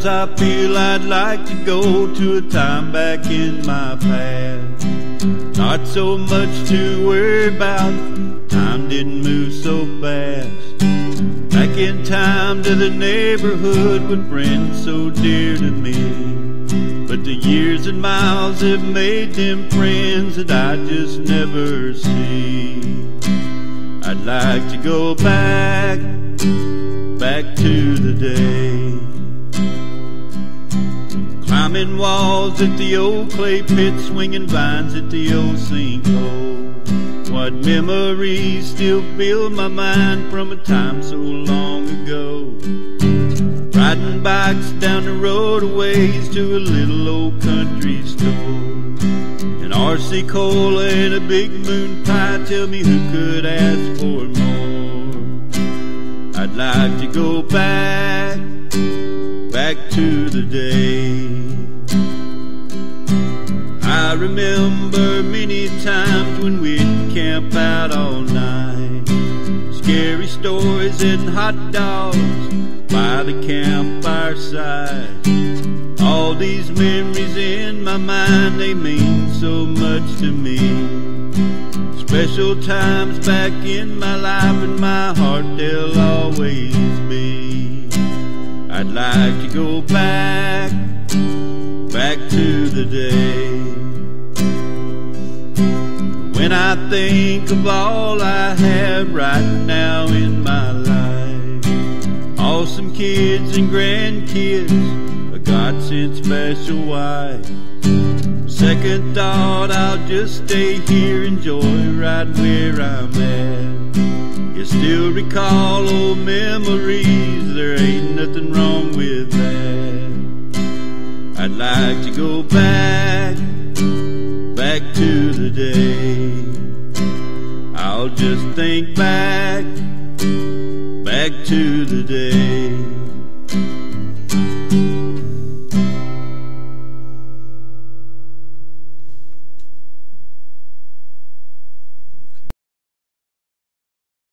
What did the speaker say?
Sometimes I feel I'd like to go to a time back in my past. Not so much to worry about, time didn't move so fast. Back in time to the neighborhood with friends so dear to me. But the years and miles have made them friends that I just never see. I'd like to go back to the day. Climbing walls at the old clay pit, swinging vines at the old sinkhole. What memories still fill my mind from a time so long ago. Riding bikes down the road a ways to a little old country store. An RC Cola and a big moon pie, tell me who could ask for more. I'd like to go back to the day. I remember many times when we'd camp out all night. Scary stories and hot dogs by the campfire side. All these memories in my mind, they mean so much to me. Special times back in my life, in my heart they'll always be. I'd like to go back to the day. When I think of all I have right now in my life, awesome kids and grandkids, a God-sent special wife. Second thought, I'll just stay here, enjoy right where I'm at. You still recall old memories, there ain't nothing wrong with that. I'd like to go back to the day. I'll just think back to the day.